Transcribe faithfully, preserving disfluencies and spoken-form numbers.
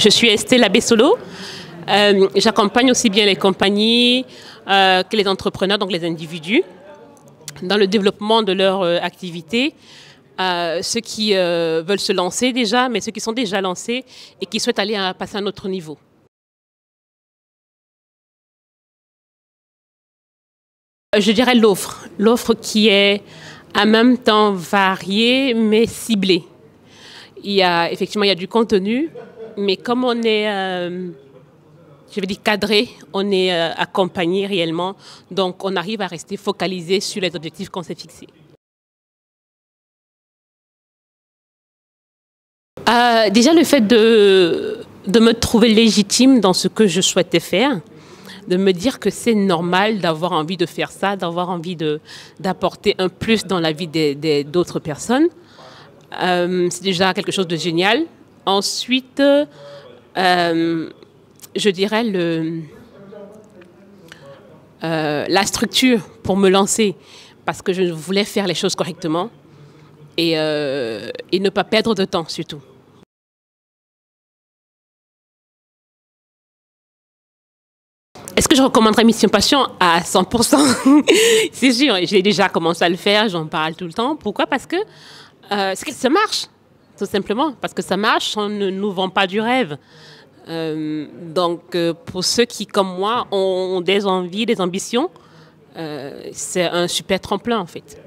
Je suis Estelle Abessolo. Euh, J'accompagne aussi bien les compagnies euh, que les entrepreneurs, donc les individus, dans le développement de leur euh, activité. Euh, ceux qui euh, veulent se lancer déjà, mais ceux qui sont déjà lancés et qui souhaitent aller à, passer à un autre niveau. Je dirais l'offre. L'offre qui est en même temps variée mais ciblée. Il y a, effectivement, il y a du contenu, mais comme on est, euh, je vais dire cadré, on est euh, accompagné réellement, donc on arrive à rester focalisé sur les objectifs qu'on s'est fixés. Euh, déjà, le fait de, de me trouver légitime dans ce que je souhaitais faire, de me dire que c'est normal d'avoir envie de faire ça, d'avoir envie d'apporter un plus dans la vie d'autres personnes. Euh, c'est déjà quelque chose de génial. Ensuite, euh, je dirais le, euh, la structure pour me lancer, parce que je voulais faire les choses correctement et, euh, et ne pas perdre de temps surtout. Est-ce que je recommanderais Mission Passion à cent pour cent? C'est sûr, j'ai déjà commencé à le faire, j'en parle tout le temps. Pourquoi? Parce que euh, c'est que ça marche, tout simplement. Parce que ça marche, on ne nous vend pas du rêve. Euh, donc, euh, pour ceux qui, comme moi, ont des envies, des ambitions, euh, c'est un super tremplin, en fait.